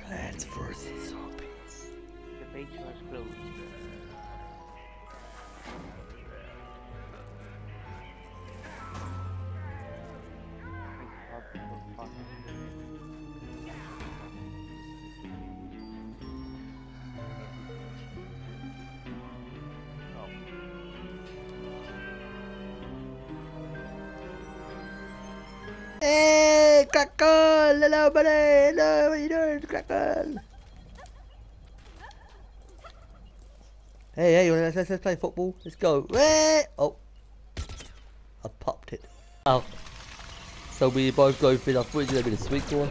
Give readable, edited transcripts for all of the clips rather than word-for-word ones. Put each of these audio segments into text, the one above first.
Plants versus zombies. The beta has closed. Hey, Crackle! Hello, buddy! Hello, what are you doing, Crackle? Hey, let's play football. Let's go. Hey! Oh, I popped it. Oh, so we both go for. I thought it was gonna be the sweet one.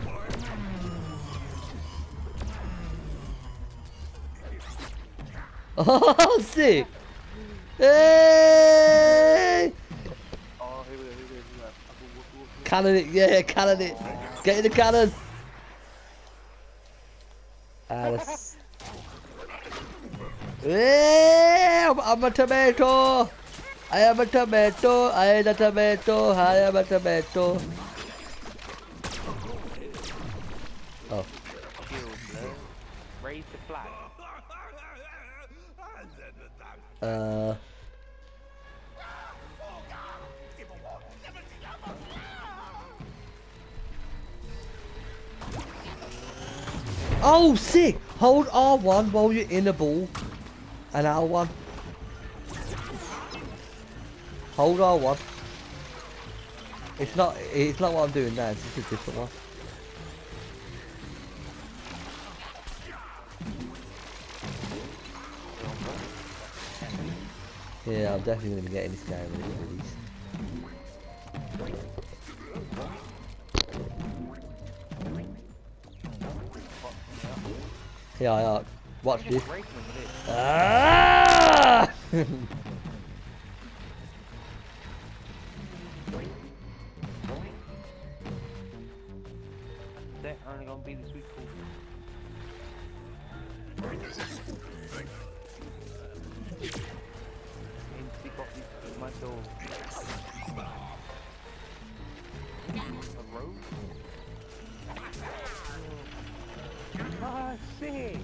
Oh, sick! Hey! Cannon it, yeah, cannon it. Get in the cannon. That's... Yeah, I'm a tomato. I am a tomato. I am a tomato. I am a tomato. Oh. Raise the flag. Oh, sick! Hold R1 while you're in the ball. And R1. Hold R1. It's not what I'm doing now, it's just a different one. Yeah, I'm definitely going to be getting this game when it's released. Yeah, watch this. Ah! They're only gonna be the sweet cool. A road? Ah, sick!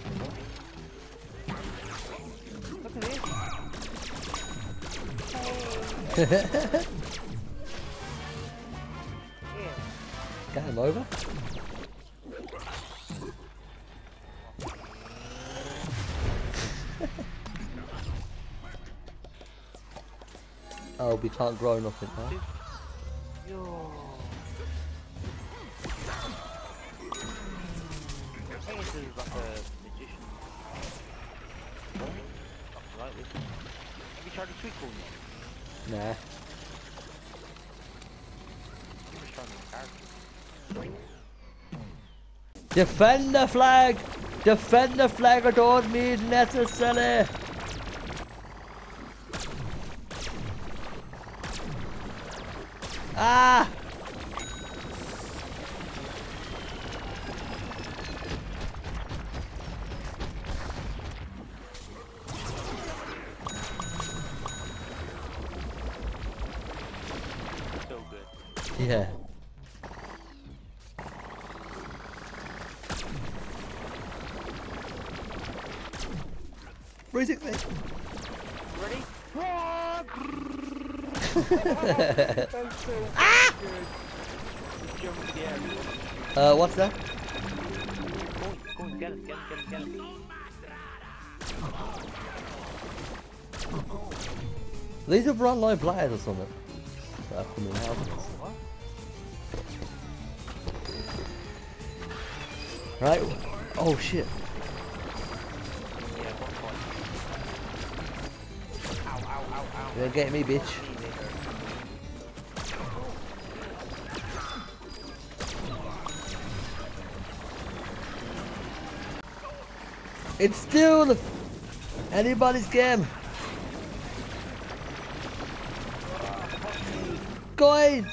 Look at this! Hey. Get him over. Oh, we can't grow nothing now. Yo. I think this is like a magician. Something like this. Have you tried the sweet corn yet? Nah. You just tried the character. Defend the flag! Defend the flag, I don't need necessary! Ah! So good. Yeah. Music thing. Ready? That's so good. Jump again. What's that? Go on, get him. These are online players or something. That are coming out. What? Right? Oh shit. Yeah, one point. Ow. You're getting me, bitch. It's still anybody's game. Guys!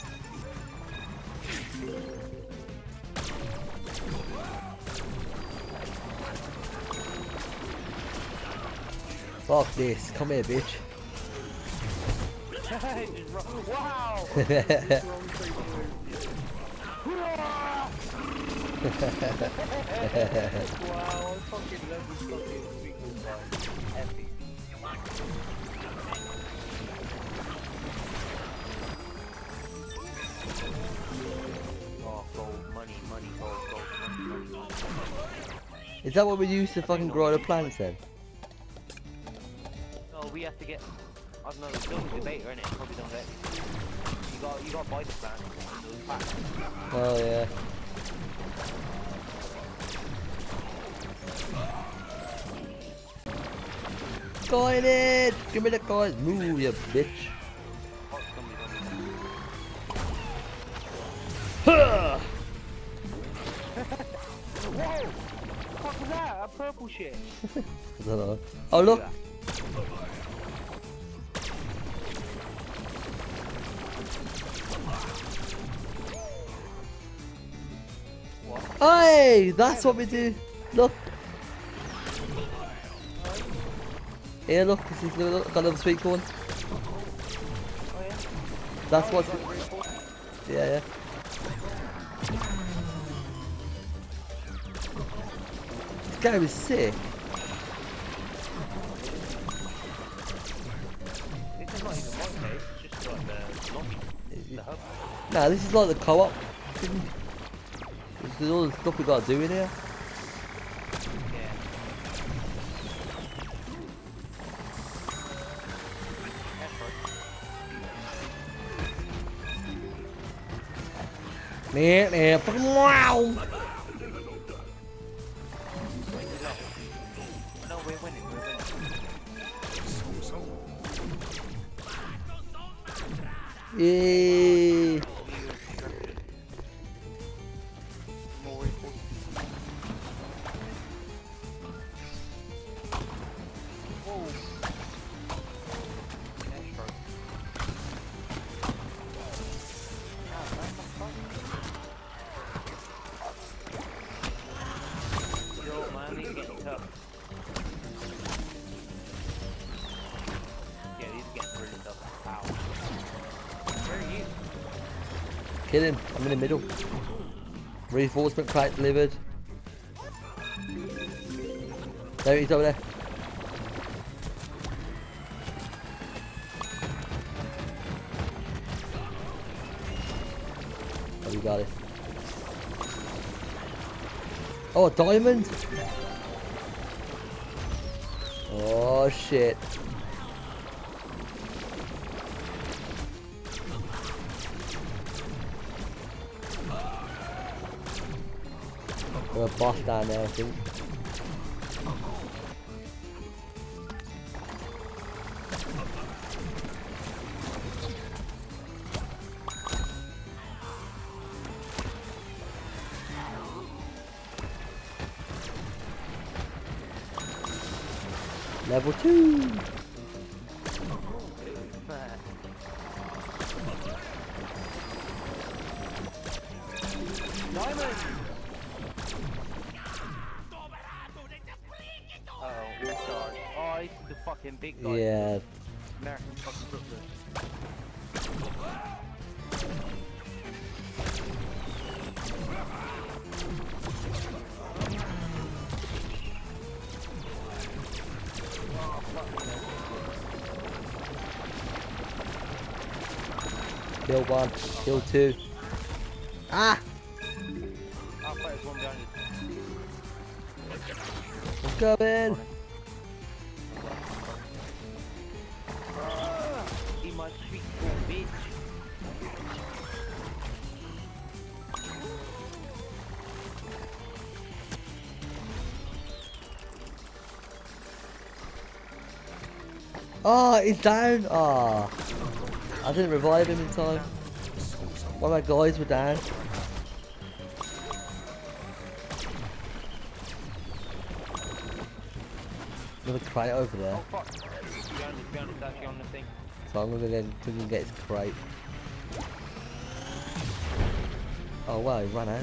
Fuck this. Come here, bitch. Wow! Wow, I fucking love this fucking sweet guy. Epic. Oh, gold, money, money, gold, gold, money, money, money. Is that what we use to fucking grow the plants then? No, we have to get. I don't know. There's still a debater in it. Probably don't let me. You got to buy the plant. Those packs. Oh yeah. Coin it! Give me the coin! Move, you bitch! Hot zombies on me. Huh! Whoa! What was that? A purple shit. I don't know. Oh look! What? Hey! That's what we do! Look! Here, look, this is got another sweet corn. Oh yeah? That's Oh, what. you got reinforcements? Yeah, yeah. This guy was sick. This is not even my place, it's just like the lobby, the hub. Nah, this is like the co-op. This is all the stuff we gotta do in here. Yeah. That's right. Nè, fucking wow! Wait, no, we're winning, we're winning. Yay! More reinforcements. Whoa. That's right. Yo, man, these are getting tough. Yeah, these are getting really tough. Ow. Where are you? Kill him, I'm in the middle. Reinforcement crate delivered. There he is over there. Oh, you got it. Oh, a diamond! Oh shit. Got a boss down there, I think. Level 2! Diamond! Uh-oh, all charged. Oh, this is the fucking big guy. Yeah. American fucking Brooklyn. Kill 1, kill 2. Ah! I'll fight this one behind I'm coming! you. Eat my sweet corn, bitch. Oh, he's down! Ah, I didn't revive him in time. One of my guys were down. Another crate over there. Oh fuck. Behind us, actually on the thing. So I'm gonna go get his crate. Oh wow, he ran out.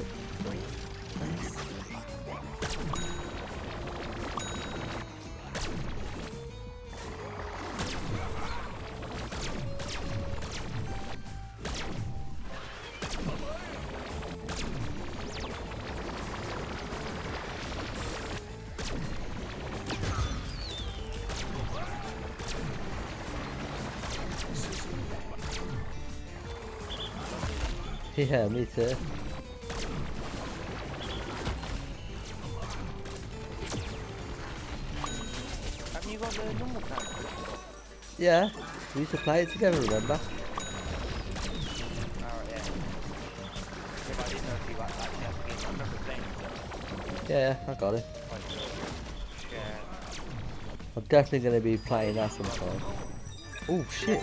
Yeah, me too. Haven't you got the normal plan? Yeah, we used to play it together, remember? Alright, yeah. If I didn't know if you got that, I remember playing it. Yeah, I got it. Yeah. I'm definitely going to be playing that sometime. Oh shit.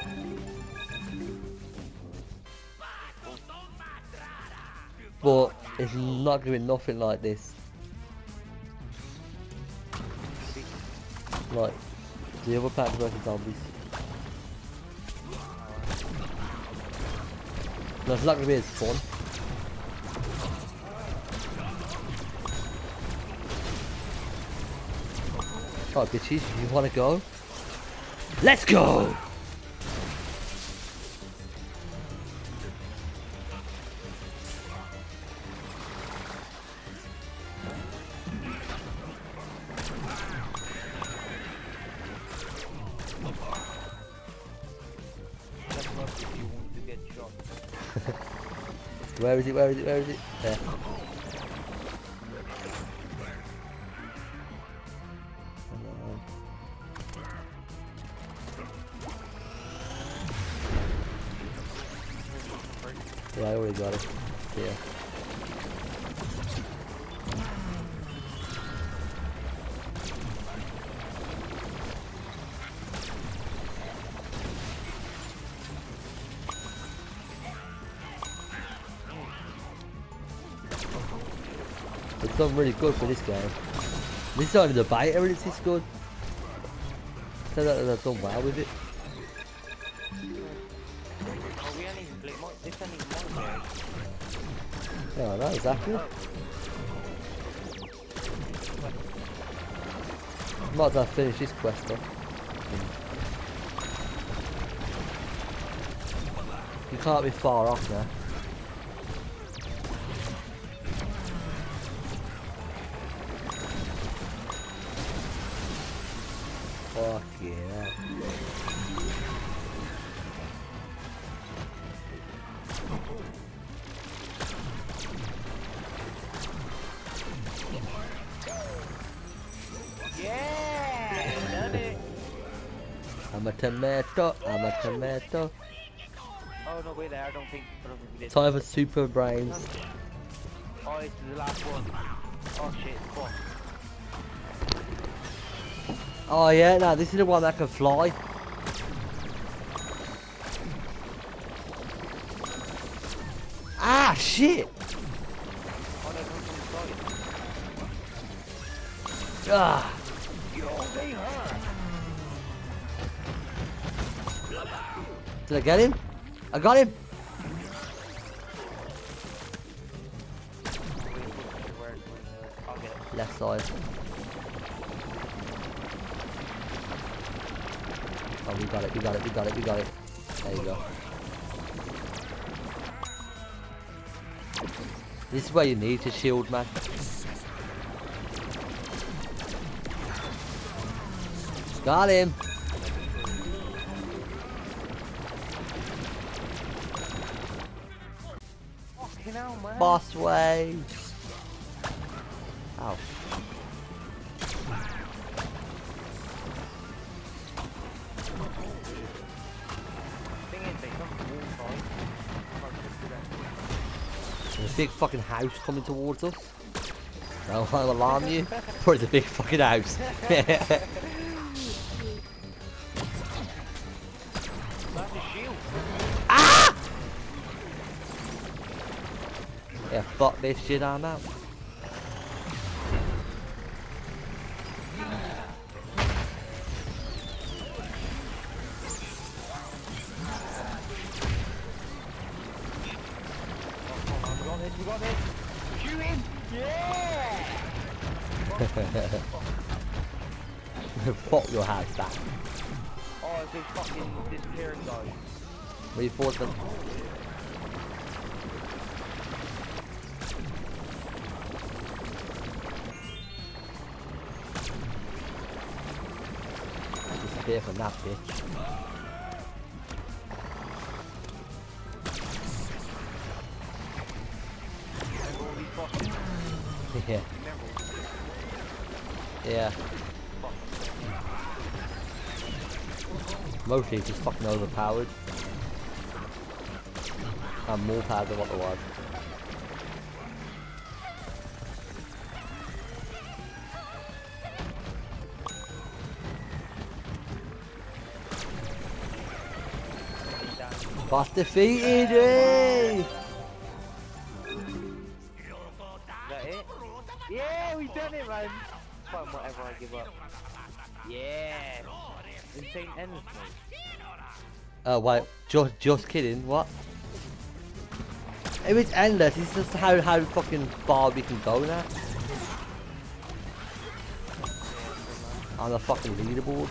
But it's not going to be nothing like this. Like the other Plants vs Zombies. No, it's not going to be as fun. Alright bitches, you wanna go? Let's go! That's not if you want to get shot. Where is it? Where is it? Where is it? There. Yeah, I already got it. Yeah. It's done really good for this game. This is only the beta and it's this good. So that they've done well with it. Oh, we ain't even played this ain't even multiplayer. Yeah, I know, exactly. Might as well finish this quest though. You can't be far off now. Fuck yeah. Yeah! Done it! I'm a tomato, I'm a tomato. Oh no, wait there, I don't think we did. Time for super brains. Oh, it's the last one. Oh shit, fuck. Oh yeah, no, this is the one that can fly. Ah, shit! Oh no, don't come Ah! Yo, they hurt! Did I get him? I got him! I'll get it. Left side. Oh, we got it, we got it, we got it, we got it. There you go. This is where you need to shield, man. Got him! Fucking hell, man. Boss waves! Ow. Thing is, they come from all sides. There's a big fucking house coming towards us. I don't want to alarm you, but it's a big fucking house. That's a shield. Ah! Yeah, fuck this shit, I'm out. We got this. Shoot him! Yeah! Pop your house back. Oh, it's been fucking disappearing, guys. Reinforcement. Disappear from that bitch. Yeah. Yeah. Mostly it's just fucking overpowered. And more power than what there was. Boss defeated! Hey! Is that it? Yeah, we done it, man. Fuck whatever, I give up. Yeah. Insane endless mode. Oh wait, just kidding. What? If it's endless, it's just how fucking far we can go now. On the fucking leaderboard.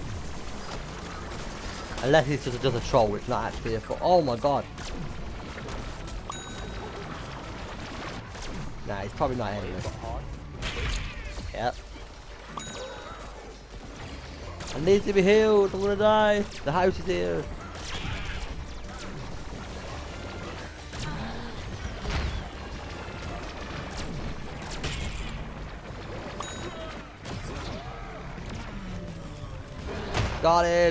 Unless it's just a troll, it's not actually a oh my god. Nah, it's probably not endless. Yep. I need to be healed, I'm gonna die. The house is here. Got him.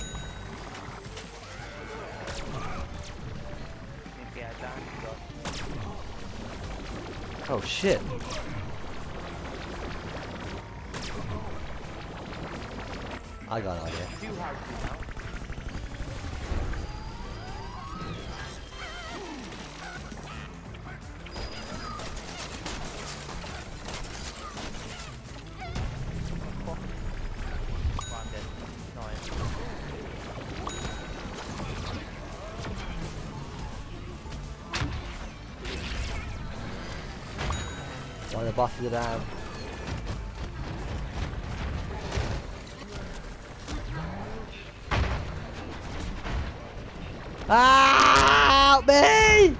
Oh shit. I got an idea. One of the bosses are down. Ah, help me!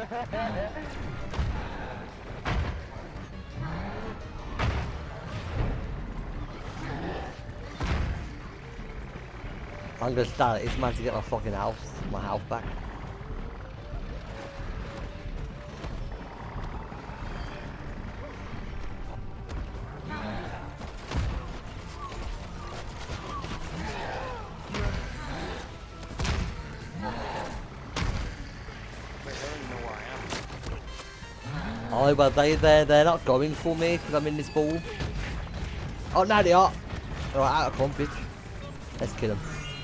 I'm gonna start this man to get my fucking house, my house back. Oh, well, they're not going for me because I'm in this ball. Oh, now they are. Alright, out of comp, bitch. Let's kill them.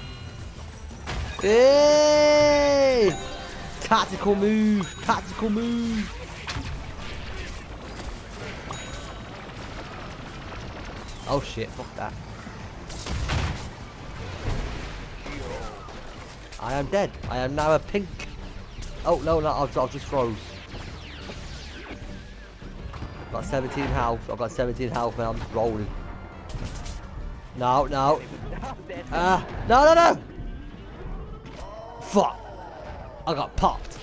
Hey! Tactical move! Tactical move! Oh shit, fuck that. I am dead. I am now a pink. Oh, no, I've just froze. Got 17 health. I've got 17 health and I'm just rolling. No. No. Fuck. I got popped.